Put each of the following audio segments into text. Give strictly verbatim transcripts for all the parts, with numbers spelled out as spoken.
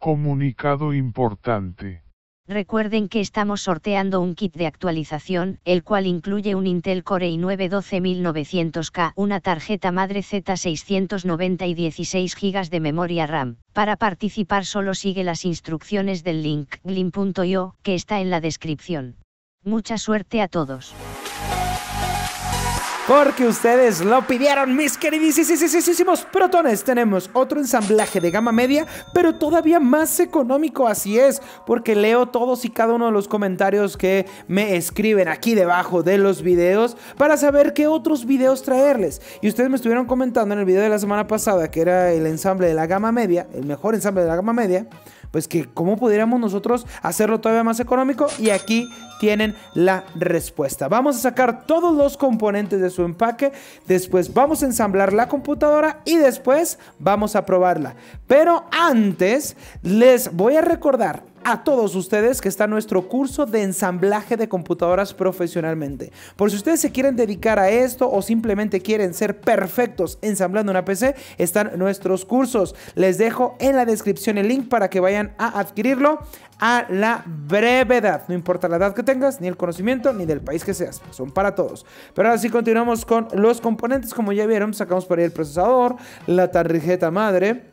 Comunicado importante. Recuerden que estamos sorteando un kit de actualización, el cual incluye un Intel Core i nueve doce mil novecientos K, una tarjeta madre Z seiscientos noventa y dieciséis gigas de memoria RAM. Para participar solo sigue las instrucciones del link glim punto i o, que está en la descripción. Mucha suerte a todos. Porque ustedes lo pidieron, mis queridísimos protones. Tenemos otro ensamblaje de gama media, pero todavía más económico, así es, porque leo todos y cada uno de los comentarios que me escriben aquí debajo de los videos para saber qué otros videos traerles. Y ustedes me estuvieron comentando en el video de la semana pasada, que era el ensamble de la gama media, el mejor ensamble de la gama media, pues que cómo pudiéramos nosotros hacerlo todavía más económico, y aquí tienen la respuesta. Vamos a sacar todos los componentes de su empaque, después vamos a ensamblar la computadora y después vamos a probarla. Pero antes les voy a recordar a todos ustedes que está nuestro curso de ensamblaje de computadoras profesionalmente. Por si ustedes se quieren dedicar a esto o simplemente quieren ser perfectos ensamblando una P C, están nuestros cursos. Les dejo en la descripción el link para que vayan a adquirirlo a la brevedad. No importa la edad que tengas, ni el conocimiento, ni del país que seas. Son para todos. Pero ahora sí continuamos con los componentes. Como ya vieron, sacamos por ahí el procesador, la tarjeta madre,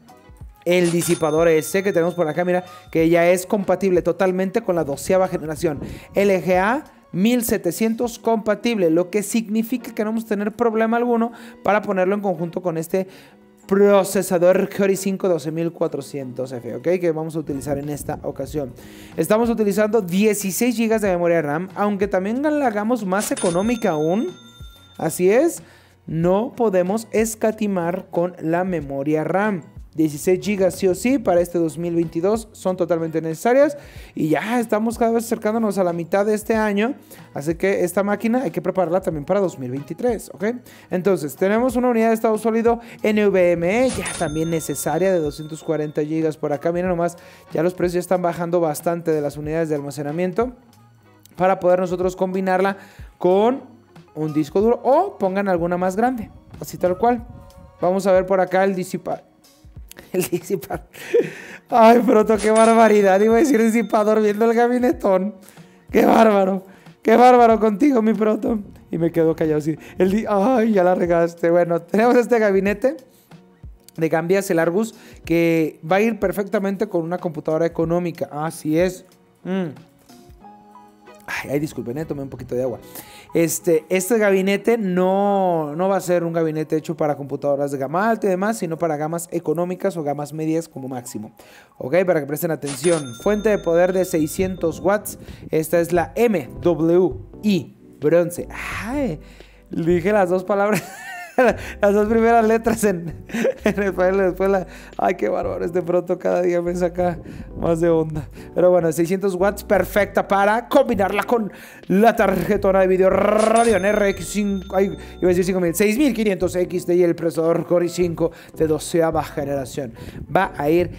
el disipador ese que tenemos por acá, mira, que ya es compatible totalmente con la doceava generación. L G A mil setecientos compatible, lo que significa que no vamos a tener problema alguno para ponerlo en conjunto con este procesador Core i cinco doce mil cuatrocientos F, ¿ok? Que vamos a utilizar en esta ocasión. Estamos utilizando dieciséis gigas de memoria RAM, aunque también la hagamos más económica aún. Así es, no podemos escatimar con la memoria RAM. dieciséis gigas sí o sí para este dos mil veintidós son totalmente necesarias, y ya estamos cada vez acercándonos a la mitad de este año, así que esta máquina hay que prepararla también para dos mil veintitrés, ¿ok? Entonces tenemos una unidad de estado sólido N V M e ya también necesaria de doscientos cuarenta gigas por acá. Miren nomás, ya los precios ya están bajando bastante de las unidades de almacenamiento para poder nosotros combinarla con un disco duro, o pongan alguna más grande, así tal cual. Vamos a ver por acá el disipador. El disipador. Ay, proto, qué barbaridad. Iba a decir disipador viendo el gabinetón. Qué bárbaro. Qué bárbaro contigo, mi proto. Y me quedo callado así. El di Ay, ya la regaste. Bueno, tenemos este gabinete de Gambias, el Argus, que va a ir perfectamente con una computadora económica. Así es. Mm. Ay, ay, disculpen, eh, tomé un poquito de agua. Este, este gabinete no, no va a ser un gabinete hecho para computadoras de gama alta y demás, sino para gamas económicas o gamas medias como máximo. Ok, para que presten atención. Fuente de poder de seiscientos watts. Esta es la M W I bronce. Ay, dije las dos palabras. Las dos primeras letras en, en español, después la... Ay, qué bárbaro, este proto cada día me saca más de onda. Pero bueno, seiscientos watts, perfecta para combinarla con la tarjetona de video Radeon R X cinco, ay, iba a decir cinco mil, seis mil quinientos X T y el procesador Core i cinco de doceava generación. Va a ir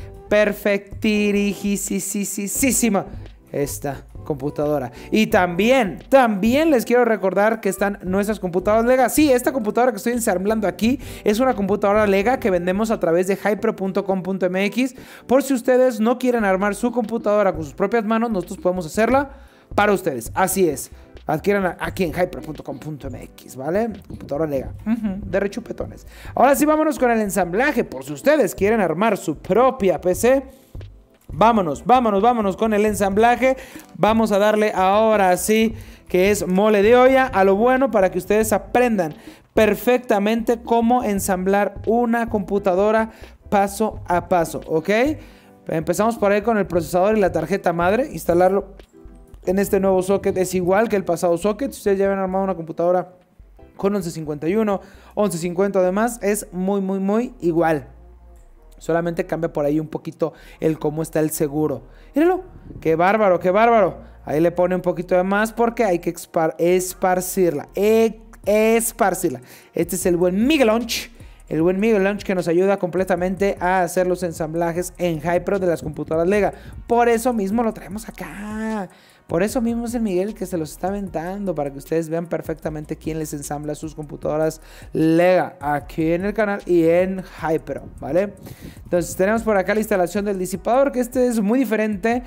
perfectirijisísima esta computadora. Y también, también les quiero recordar que están nuestras computadoras Lega. Sí, esta computadora que estoy ensamblando aquí es una computadora Lega que vendemos a través de hypro punto com punto m x. Por si ustedes no quieren armar su computadora con sus propias manos, nosotros podemos hacerla para ustedes. Así es. Adquieran aquí en hypro punto com punto m x, ¿vale? Computadora Lega, uh-huh, de rechupetones. Ahora sí, vámonos con el ensamblaje. Por si ustedes quieren armar su propia P C, vámonos, vámonos, vámonos con el ensamblaje. Vamos a darle ahora sí, que es mole de olla, a lo bueno, para que ustedes aprendan perfectamente cómo ensamblar una computadora paso a paso, ¿ok? Empezamos por ahí con el procesador y la tarjeta madre. Instalarlo en este nuevo socket es igual que el pasado socket. Si ustedes ya habían armado una computadora con once cincuenta y uno, once cincuenta además, es muy, muy, muy igual. Solamente cambia por ahí un poquito el cómo está el seguro. Míralo, qué bárbaro, qué bárbaro. Ahí le pone un poquito de más porque hay que esparcirla. E esparcirla. Este es el buen Miguelonch. El buen Miguel Launch que nos ayuda completamente a hacer los ensamblajes en Hypro de las computadoras Lega. Por eso mismo lo traemos acá. Por eso mismo es el Miguel que se los está aventando, para que ustedes vean perfectamente quién les ensambla sus computadoras Lega aquí en el canal y en Hypro, ¿vale? Entonces tenemos por acá la instalación del disipador, que este es muy diferente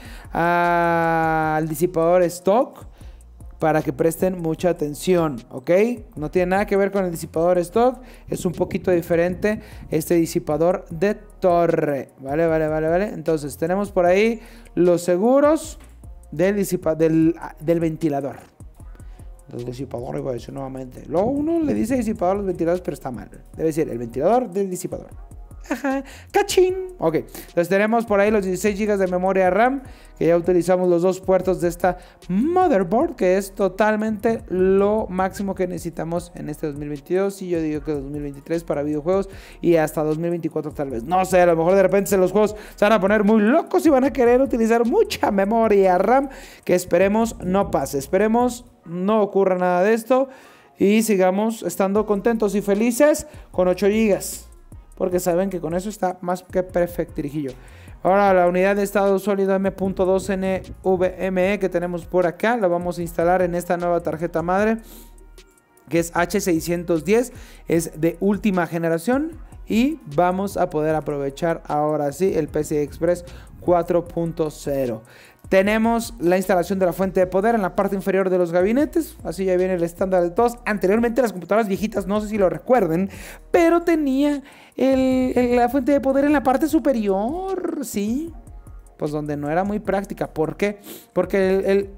al disipador stock, para que presten mucha atención, ¿ok? No tiene nada que ver con el disipador stock, es un poquito diferente este disipador de torre, ¿vale? Vale, vale, vale. Entonces tenemos por ahí los seguros del, disipa del, del ventilador. Del disipador, iba a decir nuevamente. Luego uno le dice disipador a los ventiladores, pero está mal. Debe decir el ventilador del disipador. Ajá, cachín. Ok, entonces tenemos por ahí los dieciséis gigas de memoria RAM, que ya utilizamos los dos puertos de esta motherboard, que es totalmente lo máximo que necesitamos en este dos mil veintidós. Y yo digo que dos mil veintitrés para videojuegos, y hasta dos mil veinticuatro tal vez. No sé, a lo mejor de repente los juegos se van a poner muy locos y van a querer utilizar mucha memoria RAM, que esperemos no pase. Esperemos no ocurra nada de esto y sigamos estando contentos y felices con ocho gigas. Porque saben que con eso está más que perfecto, dirijillo. Ahora la unidad de estado sólido M punto dos N V M E que tenemos por acá, la vamos a instalar en esta nueva tarjeta madre, que es H seiscientos diez, es de última generación. Y vamos a poder aprovechar ahora sí el P C I Express cuatro punto cero. Tenemos la instalación de la fuente de poder en la parte inferior de los gabinetes. Así ya viene el estándar de todos. Anteriormente las computadoras viejitas, no sé si lo recuerden, pero tenía el, el, la fuente de poder en la parte superior, ¿sí? Pues donde no era muy práctica. ¿Por qué? Porque el, el,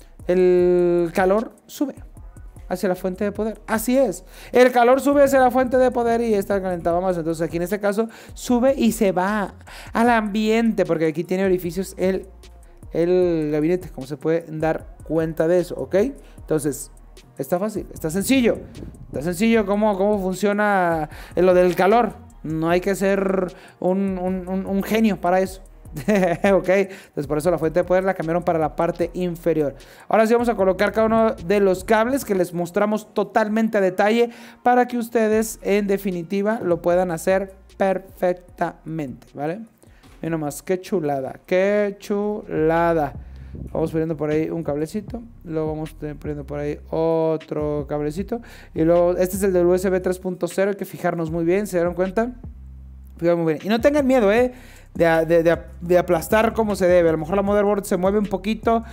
el calor sube hacia la fuente de poder. Así es. El calor sube hacia la fuente de poder y está calentado más. Entonces aquí en este caso sube y se va al ambiente, porque aquí tiene orificios el... el gabinete, como se puede dar cuenta de eso, ¿ok? Entonces, está fácil, está sencillo. Está sencillo cómo, cómo funciona lo del calor. No hay que ser un, un, un, un genio para eso. Ok, entonces por eso la fuente de poder la cambiaron para la parte inferior. Ahora sí vamos a colocar cada uno de los cables que les mostramos totalmente a detalle, para que ustedes en definitiva lo puedan hacer perfectamente, ¿vale? Mira nomás, qué chulada, qué chulada. Vamos poniendo por ahí un cablecito. Luego vamos poniendo por ahí otro cablecito. Y luego, este es el del U S B tres punto cero. Hay que fijarnos muy bien, ¿se dieron cuenta? Fijarnos muy bien. Y no tengan miedo, ¿eh? De, de, de, de aplastar como se debe. A lo mejor la motherboard se mueve un poquito,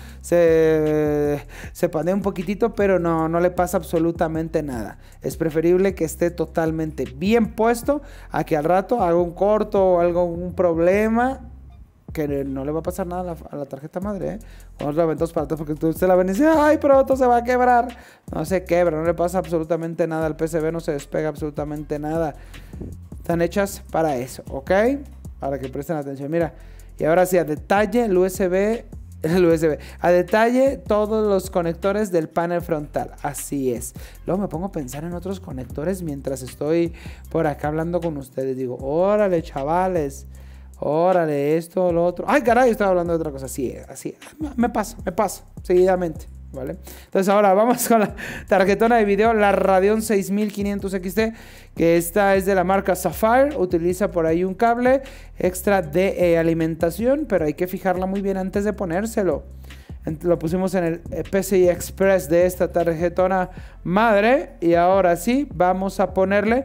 se, se panea un poquitito, pero no, no le pasa absolutamente nada. Es preferible que esté totalmente bien puesto a que al rato haga un corto o algo, un problema, que no le va a pasar nada a la, a la tarjeta madre, ¿eh? Cuando la aventamos para atrás, porque usted la ven y dice, ay, pronto se va a quebrar. No se quebra, no le pasa absolutamente nada al P C B, no se despega absolutamente nada. Están hechas para eso, ¿ok? Para que presten atención. Mira, y ahora sí, a detalle el U S B, el U S B, a detalle todos los conectores del panel frontal. Así es. Luego me pongo a pensar en otros conectores mientras estoy por acá hablando con ustedes. Digo, órale, chavales, órale, esto, lo otro. Ay, caray, estaba hablando de otra cosa. Así es, así es. Me pasa, me pasa, seguidamente. ¿Vale? Entonces ahora vamos con la tarjetona de video, la Radeon seis mil quinientos X T, que esta es de la marca Sapphire. Utiliza por ahí un cable extra de eh, alimentación, pero hay que fijarla muy bien antes de ponérselo. Lo pusimos en el P C I Express de esta tarjetona madre. Y ahora sí, vamos a ponerle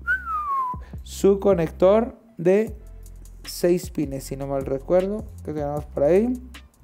su conector de seis pines, si no mal recuerdo, que tenemos por ahí.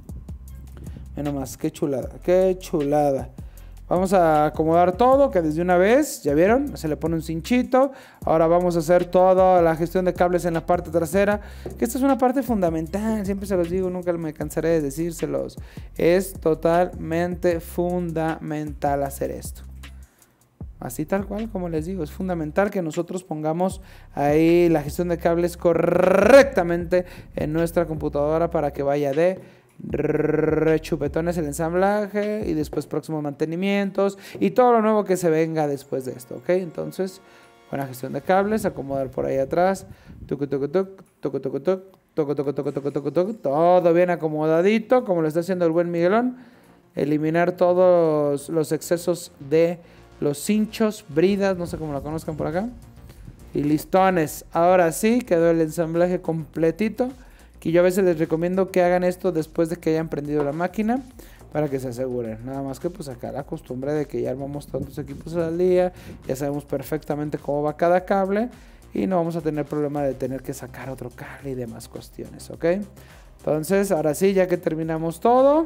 Mira nomás, qué chulada, qué chulada. Vamos a acomodar todo, que desde una vez, ¿ya vieron? Se le pone un cinchito. Ahora vamos a hacer toda la gestión de cables en la parte trasera, que esta es una parte fundamental, siempre se los digo, nunca me cansaré de decírselos. Es totalmente fundamental hacer esto. Así tal cual, como les digo, es fundamental que nosotros pongamos ahí la gestión de cables correctamente en nuestra computadora para que vaya de rechupetones el ensamblaje y después próximos mantenimientos y todo lo nuevo que se venga después de esto, ¿ok? Entonces, buena gestión de cables, acomodar por ahí atrás, tucu, tucu, tuc, tucu, tucu, tuc, tucu, tucu, tucu, tucu, tucu, tuc, todo bien acomodadito, como lo está haciendo el buen Miguelón. Eliminar todos los excesos de los cinchos, bridas, no sé cómo la conozcan por acá. Y listones. Ahora sí, quedó el ensamblaje completito. Que yo a veces les recomiendo que hagan esto después de que hayan prendido la máquina, para que se aseguren. Nada más que pues acá la costumbre de que ya armamos tantos equipos al día, ya sabemos perfectamente cómo va cada cable y no vamos a tener problema de tener que sacar otro cable y demás cuestiones, ¿ok? Entonces, ahora sí, ya que terminamos todo,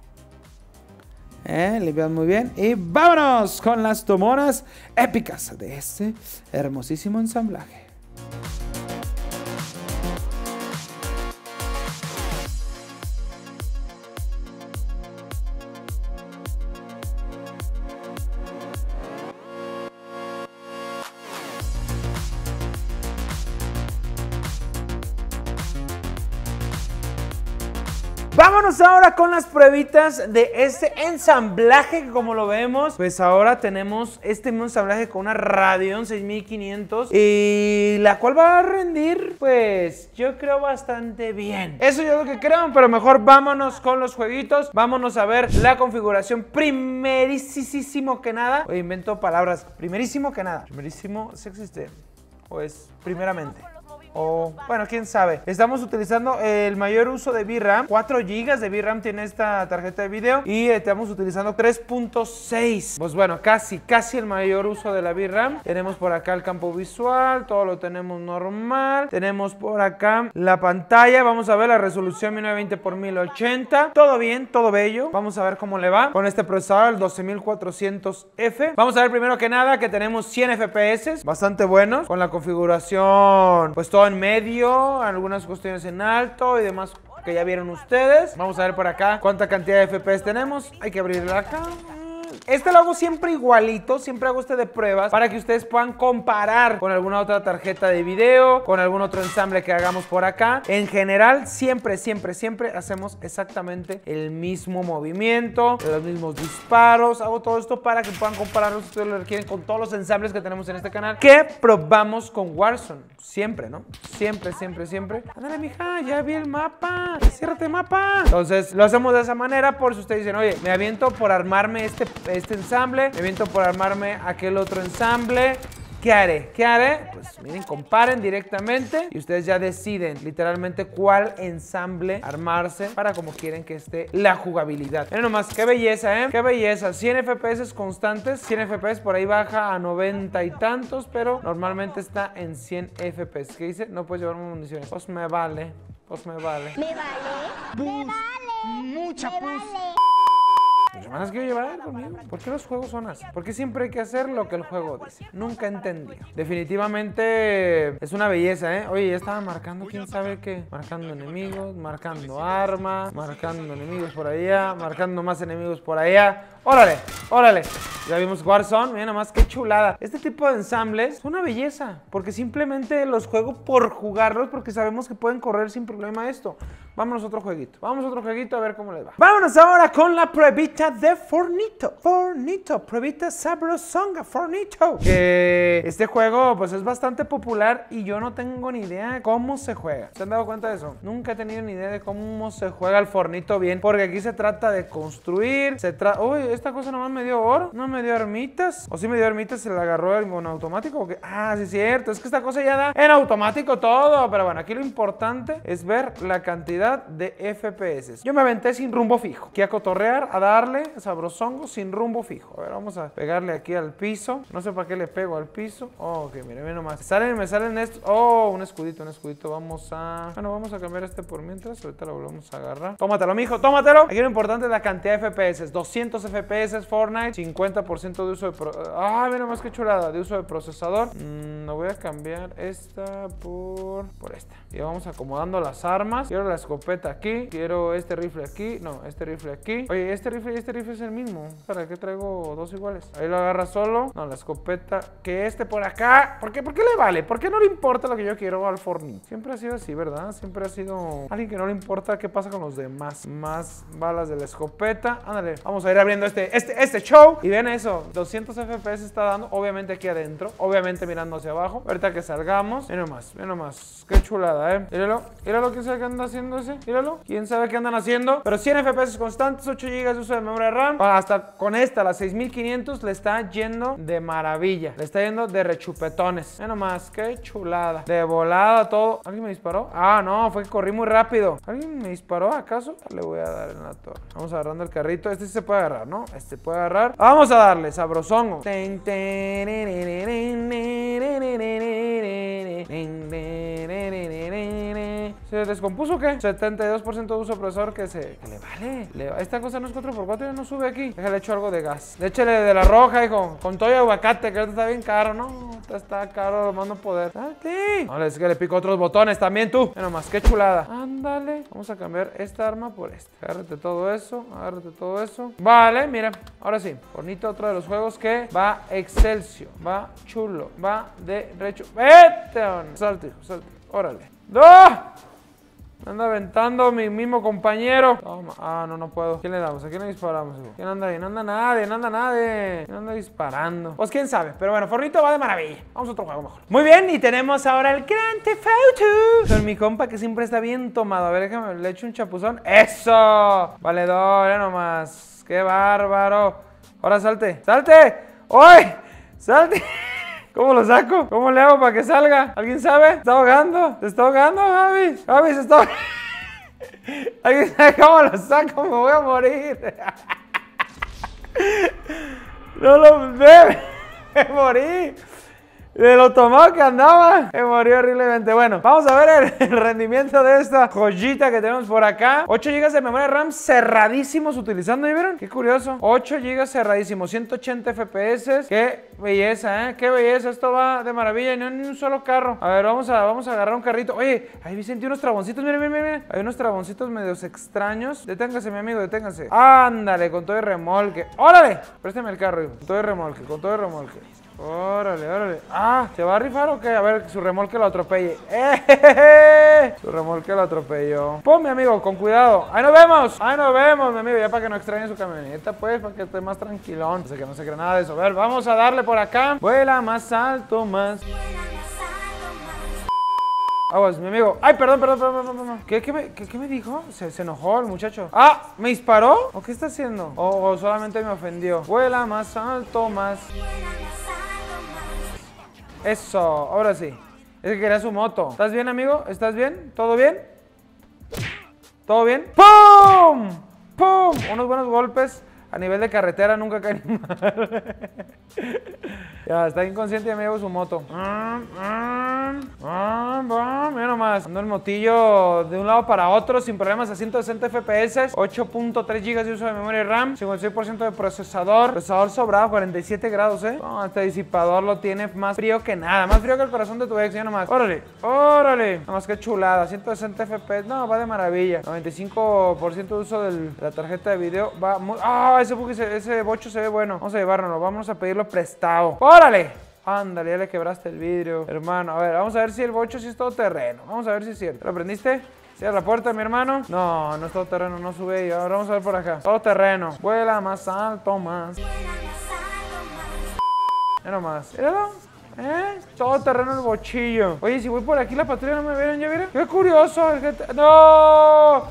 ¿eh? Limpiamos muy bien y vámonos con las tomonas épicas de este hermosísimo ensamblaje. Vámonos ahora con las pruebitas de este ensamblaje que, como lo vemos, pues ahora tenemos este mismo ensamblaje con una Radeon seis mil quinientos y la cual va a rendir, pues yo creo bastante bien. Eso yo es lo que creo, pero mejor vámonos con los jueguitos. Vámonos a ver la configuración primerísimo que nada. Oye, invento palabras. Primerísimo que nada. Primerísimo, ¿sí existe? ¿O es primeramente? O, bueno, quién sabe. Estamos utilizando el mayor uso de V RAM. cuatro gigas de V RAM tiene esta tarjeta de video. Y estamos utilizando tres punto seis. Pues bueno, casi, casi el mayor uso de la V RAM. Tenemos por acá el campo visual. Todo lo tenemos normal. Tenemos por acá la pantalla. Vamos a ver la resolución mil novecientos veinte por mil ochenta. Todo bien, todo bello. Vamos a ver cómo le va con este procesador, el doce mil cuatrocientos F. Vamos a ver primero que nada que tenemos cien F P S. Bastante buenos. Con la configuración, pues todo en medio, algunas cuestiones en alto y demás que ya vieron ustedes. Vamos a ver por acá cuánta cantidad de F P S tenemos. Hay que abrirla acá. Este lo hago siempre igualito, siempre hago este de pruebas para que ustedes puedan comparar con alguna otra tarjeta de video, con algún otro ensamble que hagamos por acá. En general, siempre, siempre, siempre hacemos exactamente el mismo movimiento, los mismos disparos. Hago todo esto para que puedan compararlo, si ustedes lo requieren, con todos los ensambles que tenemos en este canal, que probamos con Warzone. Siempre, ¿no? Siempre, siempre, siempre. Ándale, mija, ya vi el mapa. Ciérrate mapa. Entonces, lo hacemos de esa manera por si ustedes dicen, oye, me aviento por armarme este... este ensamble, me viento por armarme aquel otro ensamble. ¿Qué haré? ¿Qué haré? Pues miren, comparen directamente y ustedes ya deciden literalmente cuál ensamble armarse para como quieren que esté la jugabilidad. Miren nomás, qué belleza, ¿eh? Qué belleza. cien F P S constantes, cien F P S, por ahí baja a noventa y tantos, pero normalmente está en cien F P S. ¿Qué dice? No puedes llevar municiones. Pues me vale, pues me vale. Me vale, me vale, mucha me pus. vale. Mis hermanas quiero llevar conmigo. ¿Por qué los juegos son así? ¿Por qué siempre hay que hacer lo que el juego dice? Nunca entendí. Definitivamente es una belleza, ¿eh? Oye, ya estaba marcando, quién sabe qué. Marcando enemigos, marcando armas, marcando enemigos por allá, marcando más enemigos por allá. ¡Órale! ¡Órale! Ya vimos Warzone, miren nomás qué chulada. Este tipo de ensambles es una belleza, porque simplemente los juego por jugarlos, porque sabemos que pueden correr sin problema esto. Vámonos a otro jueguito. Vamos a otro jueguito a ver cómo les va. Vámonos ahora con la pruebita de Fornito. Fornito, pruebita sabrosonga, Fornito. Que este juego pues es bastante popular y yo no tengo ni idea cómo se juega. ¿Se han dado cuenta de eso? Nunca he tenido ni idea de cómo se juega el Fornito bien, porque aquí se trata de construir, se trata... Uy, esta cosa nomás me dio oro, no me dio armitas. O si me dio armitas, se la agarró en automático. ¿O qué? Ah, sí es cierto, es que esta cosa ya da en automático todo. Pero bueno, aquí lo importante es ver la cantidad de F P S. Yo me aventé sin rumbo fijo. Aquí a cotorrear, a darle sabrosongo sin rumbo fijo. A ver, vamos a pegarle aquí al piso. No sé para qué le pego al piso. Oh, ok, miren, miren nomás. Salen, me salen estos. Oh, un escudito, un escudito. Vamos a... Bueno, vamos a cambiar este por mientras. Ahorita lo volvemos a agarrar. Tómatelo, mijo, tómatelo. Aquí lo importante es la cantidad de F P S. doscientos F P S Fortnite. cincuenta por ciento de uso de... Pro... Ah, miren nomás qué chulada. De uso de procesador. Mm, no voy a cambiar esta por... Por esta. Y vamos acomodando las armas. Quiero la escopeta aquí. Quiero este rifle aquí. No, este rifle aquí. Oye, este rifle y este rifle es el mismo. ¿Para qué traigo dos iguales? Ahí lo agarra solo. No, la escopeta. Que este por acá. ¿Por qué? ¿Por qué le vale? ¿Por qué no le importa lo que yo quiero al Fortnite? Siempre ha sido así, ¿verdad? Siempre ha sido alguien que no le importa qué pasa con los demás. Más balas de la escopeta. Ándale. Vamos a ir abriendo este, este, este show. Y ven eso, doscientos F P S está dando, obviamente aquí adentro, obviamente mirando hacia abajo. Ahorita que salgamos, ven nomás, ven nomás, qué chulada, eh. Míralo, míralo, quién sabe qué anda haciendo ese, míralo, quién sabe qué andan haciendo. Pero cien F P S constantes, ocho gigas de uso de memoria RAM. Hasta con esta, la seis mil quinientos, le está yendo de maravilla, le está yendo de rechupetones. Ven nomás, qué chulada, de volada todo. ¿Alguien me disparó? Ah, no, fue que corrí muy rápido. ¿Alguien me disparó acaso? Le voy a dar en la torre. Vamos agarrando el carrito, este sí se puede agarrar, ¿no? Este puede agarrar. Vamos a darle, sabrosongo. ¿Se descompuso o qué? setenta y dos por ciento de uso de procesador que se... que le vale. Le... Esta cosa no es cuatro por cuatro, ya no sube aquí. Déjale echo algo de gas. Échale de la roja, hijo. Con todo y aguacate, que ahorita está bien caro. No, está caro, lo mando poder. Date. No, es que le pico otros botones también tú. Mira nomás, qué chulada. Ándale. Vamos a cambiar esta arma por esta. Agárrate todo eso, agárrate todo eso. Vale, mira. Ahora sí. Bonito, otro de los juegos que va excelso. Va chulo. Va de recho. ¡Vete! Salte, hijo, salte. Órale. ¡No! Me anda aventando mi mismo compañero. Toma. Ah, no, no puedo. ¿Quién le damos? ¿A quién le disparamos? Hijo? ¿Quién anda ahí? No anda nadie, no anda nadie. ¿Quién anda disparando? Pues quién sabe. Pero bueno, Fornito va de maravilla. Vamos a otro juego mejor. Muy bien, y tenemos ahora el Grand Theft Auto. Con mi compa que siempre está bien tomado. A ver, déjame, le echo un chapuzón. ¡Eso! Valedor, ya nomás. ¡Qué bárbaro! Ahora salte. ¡Salte! ¡Uy! ¡Salte! ¿Cómo lo saco? ¿Cómo le hago para que salga? ¿Alguien sabe? ¿Se está ahogando? ¿Se está ahogando, Gaby? Gaby se está ahogando. ¿Alguien sabe cómo lo saco? Me voy a morir. No lo ve. Me morí. De lo tomado que andaba, me morí horriblemente. Bueno, vamos a ver el, el rendimiento de esta joyita que tenemos por acá. ocho gigas de memoria RAM cerradísimos utilizando, ¿y vieron? Qué curioso. ocho gigas cerradísimos, ciento ochenta F P S. Qué belleza, ¿eh? Qué belleza. Esto va de maravilla y no en un solo carro. A ver, vamos a, vamos a agarrar un carrito. Oye, ahí sentí unos traboncitos. Miren, miren, miren. Hay unos traboncitos medios extraños. Deténgase, mi amigo, deténgase. Ándale, con todo el remolque. ¡Órale! Préstame el carro, hijo. Con todo el remolque, con todo el remolque. Órale, órale. Ah, ¿se va a rifar o qué? A ver, su remolque lo atropelle. ¡Eh! Su remolque lo atropelló. Pum, mi amigo, con cuidado. ¡Ahí nos vemos! ¡Ahí nos vemos, mi amigo! Ya para que no extrañe su camioneta, pues, para que esté más tranquilón. No sé que no se cree nada de eso. A ver, vamos a darle por acá. Vuela más alto, más. Aguas, mi amigo. Ay, perdón, perdón, perdón, perdón, perdón. ¿Qué, qué, me, qué, ¿Qué me dijo? Se, se enojó el muchacho. Ah, ¿me disparó? ¿O qué está haciendo? O, o solamente me ofendió. Vuela más alto, más. Eso, ahora sí. Es que quería su moto. ¿Estás bien, amigo? ¿Estás bien? ¿Todo bien? ¿Todo bien? ¡Pum! ¡Pum! Unos buenos golpes a nivel de carretera nunca caen mal. Ya, está inconsciente y me llevo su moto. Mira nomás. Ando el motillo de un lado para otro sin problemas a ciento sesenta F P S. ocho punto tres gigas de uso de memoria RAM. cincuenta y seis por ciento de procesador. Procesador sobrado, cuarenta y siete grados, ¿eh? No, este disipador lo tiene más frío que nada. Más frío que el corazón de tu ex, ya nomás. Órale, órale. Nomás que chulada. ciento sesenta F P S. No, va de maravilla. noventa y cinco por ciento de uso de la tarjeta de video. Va muy... ¡Ah! Ese, ese, ese bocho se ve bueno. Vamos a llevárnoslo. Vamos a pedirlo prestado. ¡Órale! Ándale, ya le quebraste el vidrio, hermano. A ver, vamos a ver si el bocho sí es todo terreno. Vamos a ver si es cierto. ¿Lo prendiste? Cierra la puerta, mi hermano. No, no es todo terreno, no sube ahí. Ahora vamos a ver por acá. Todo terreno. Vuela más alto, más. Mira más. Míralo. ¿Eh? Todo terreno el bochillo. Oye, si voy por aquí la patrulla no me vieron, ¿ya vieron? ¡Qué curioso! ¡No!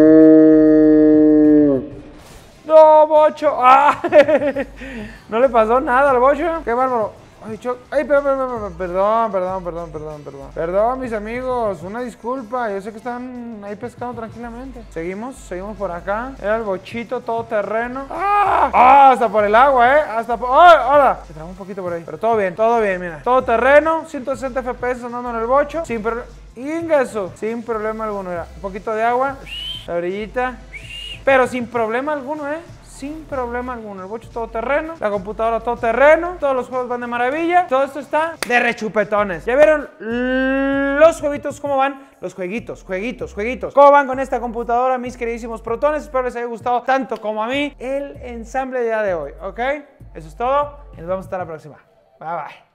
¡No, bocho! ¡Ah! No le pasó nada al bocho. ¡Qué bárbaro! Ay, cho... Ay, perdón, perdón, perdón, perdón, perdón, perdón, perdón. Perdón, mis amigos, una disculpa. Yo sé que están ahí pescando tranquilamente. Seguimos, seguimos por acá. Era el bochito todo terreno. ¡Ah! ¡Ah! Hasta por el agua, ¿eh? Hasta por... ¡Ay! ¡Hola! Se trabó un poquito por ahí. Pero todo bien, todo bien, mira. Todo terreno, ciento sesenta F P S andando en el bocho. Sin problema. Ingaso. Sin problema alguno. Mira, un poquito de agua. La orillita. Pero sin problema alguno, ¿eh? Sin problema alguno. El bocho todo terreno, la computadora todo terreno, todos los juegos van de maravilla. Todo esto está de rechupetones. ¿Ya vieron los jueguitos cómo van? Los jueguitos, jueguitos, jueguitos. ¿Cómo van con esta computadora, mis queridísimos protones? Espero les haya gustado tanto como a mí el ensamble de día de hoy, ¿ok? Eso es todo y nos vemos hasta la próxima. Bye, bye.